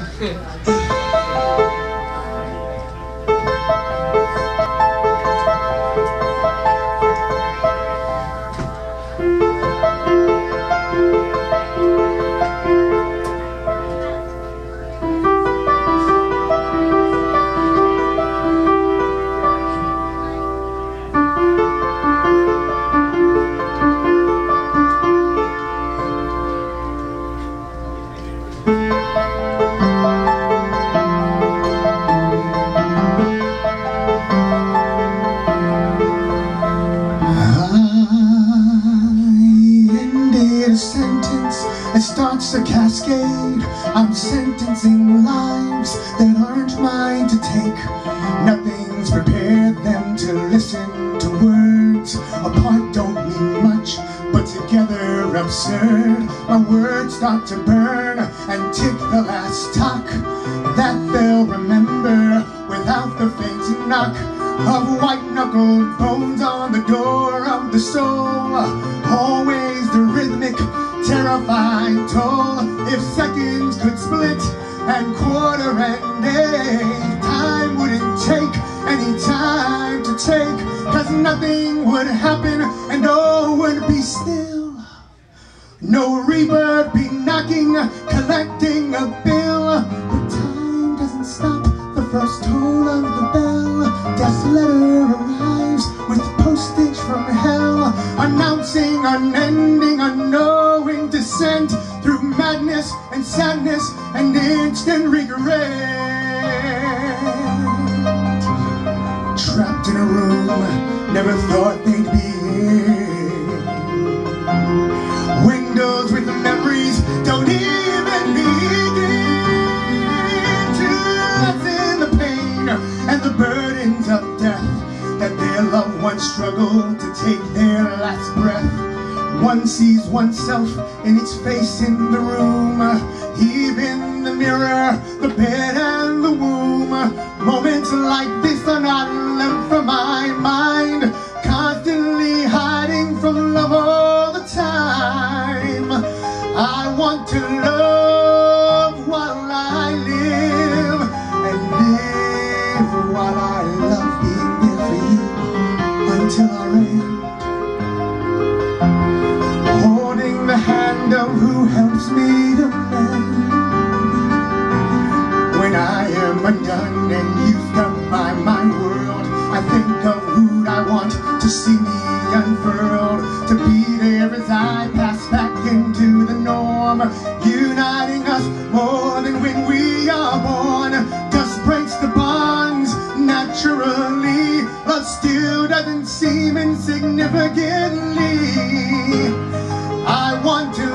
It starts a cascade. I'm sentencing lives that aren't mine to take. Nothing's prepared them to listen to words. Apart don't mean much, but together absurd. My words start to burn and tick the last tock that they'll remember without the faint knock of white-knuckled bones on the door of the soul. Always the rhythmic, terrifying toll. If seconds could split and quarter and day, time wouldn't take any time to take, 'cause nothing would happen and all would be still. No reaper'd be knocking, collecting a bill, but time doesn't stop the first toll of the bell. Death's letter arrives with postage from hell, announcing unending, unknowing descent through madness and sadness and instant regret. Trapped in a room, never thought they'd be in. Windows with memories don't even begin to lessen the pain and the burdens of death that their loved ones struggle to take their last breath. One sees oneself in its face in the room, even the mirror, the bed and the womb. Moments like this are not left from my mind, constantly hiding from love all the time. I want to love while I live, and live while I love being there for you until our end. Holding the hand of who helps me to mend when I am undone and used up by my world. I think of who I want to see me unfurled, to be there as I pass back into the norm, uniting us more than when we are born. Dust breaks the bonds naturally, love still doesn't seem insignificantly. I want to